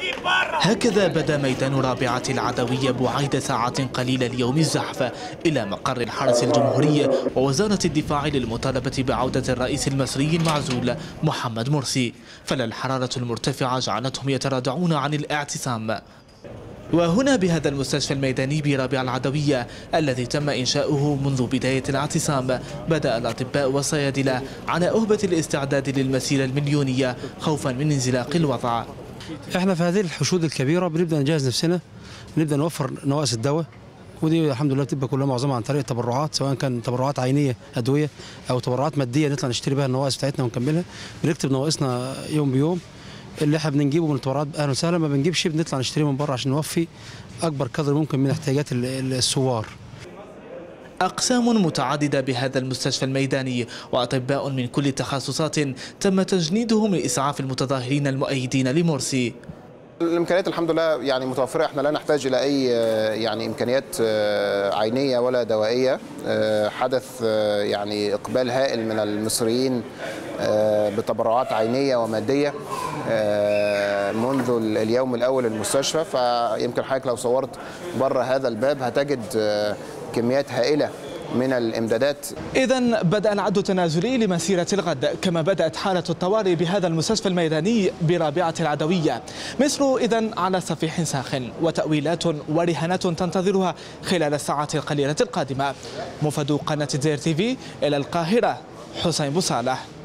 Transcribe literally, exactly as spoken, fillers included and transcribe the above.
هكذا بدا ميدان رابعة العدوية بعيد ساعات قليلة اليوم الزحف إلى مقر الحرس الجمهوري ووزارة الدفاع للمطالبة بعودة الرئيس المصري المعزول محمد مرسي، فلا الحرارة المرتفعة جعلتهم يتراجعون عن الاعتصام. وهنا بهذا المستشفى الميداني برابعة العدوية الذي تم إنشاؤه منذ بداية الاعتصام، بدأ الأطباء والصيادلة على أهبة الاستعداد للمسيرة المليونية خوفا من انزلاق الوضع. احنا في هذه الحشود الكبيرة بنبدأ نجهز نفسنا، نبدأ نوفر نواقص الدواء، ودي الحمد لله بتبقى كلها معظمها عن طريق التبرعات، سواء كان تبرعات عينيه ادويه او تبرعات ماديه نطلع نشتري بها النواقص بتاعتنا ونكملها. بنكتب نواقصنا يوم بيوم، اللي احنا بنجيبه من التبرعات اهلا وسهلا، ما بنجيبش بنطلع نشتريه من بره عشان نوفي اكبر قدر ممكن من احتياجات الثوار. أقسام متعددة بهذا المستشفى الميداني وأطباء من كل التخصصات تم تجنيدهم لإسعاف المتظاهرين المؤيدين لمرسي. الامكانيات الحمد لله يعني متوفره، احنا لا نحتاج الى اي يعني امكانيات عينيه ولا دوائيه. حدث يعني اقبال هائل من المصريين بتبرعات عينيه وماديه منذ اليوم الاول للمستشفى، فيمكن حضرتك لو صورت بره هذا الباب هتجد كميات هائله من الامدادات. إذن بدأ العد التنازلي لمسيرة الغد، كما بدأت حالة الطوارئ بهذا المستشفى الميداني برابعة العدوية. مصر إذن على صفيح ساخن، وتأويلات ورهانات تنتظرها خلال الساعات القليلة القادمة. مفد قناة الجزائر تي في إلى القاهرة، حسين بوصالح.